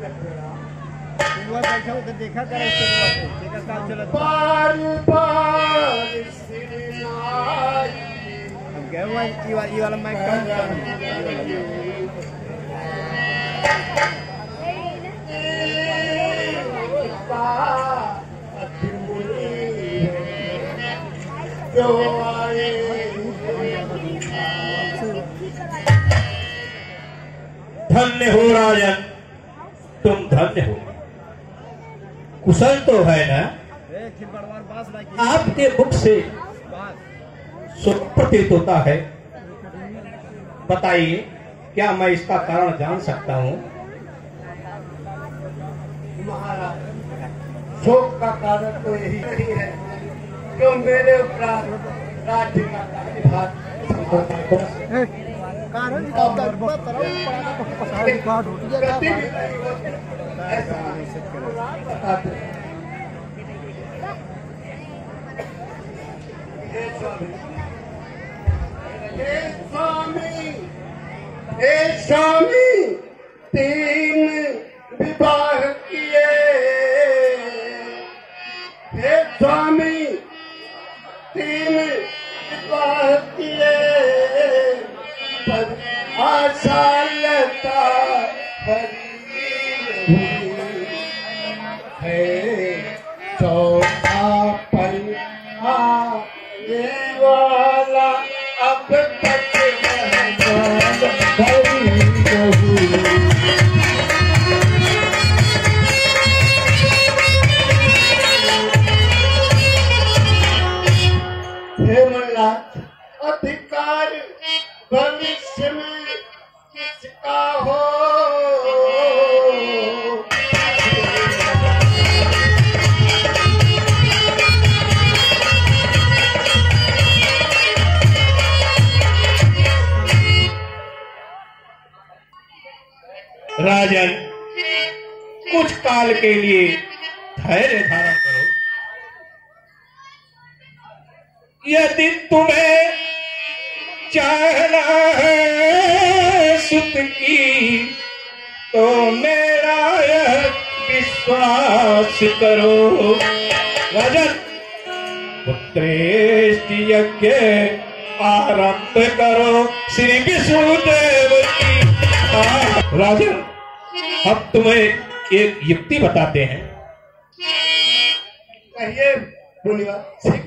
बैठा हो तो देखा करे देखा काम चला बार बार अब गए हुआ ये वाला माइक काम धन्य हो राजन, तुम धन्य हो। कुशल तो है ना? आपके मुख से प्रतीत होता है। बताइए, क्या मैं इसका कारण जान सकता हूँ? महाराज, शोक का कारण तो यही नहीं है जो मेरे उपरांत राज्य का कार्यभार कारण हे स्वामी, 3 विवाह किए। हे स्वामी, 3 विवाह किए, पर आशालता हरी है। चौथा पन्ना ये वाला अब तक अधिकार भविष्य में किसका हो? राजन, कुछ काल के लिए धैर्य धारण करो। यदि तुम्हें चाहना है सुत की, तो मेरा यह विश्वास करो। राजन, पुत्रेष्ट यज्ञ आरंभ करो श्री विष्णुदेव की। राजन, अब तुम्हें एक युक्ति बताते हैं। कहिए, बोलिए।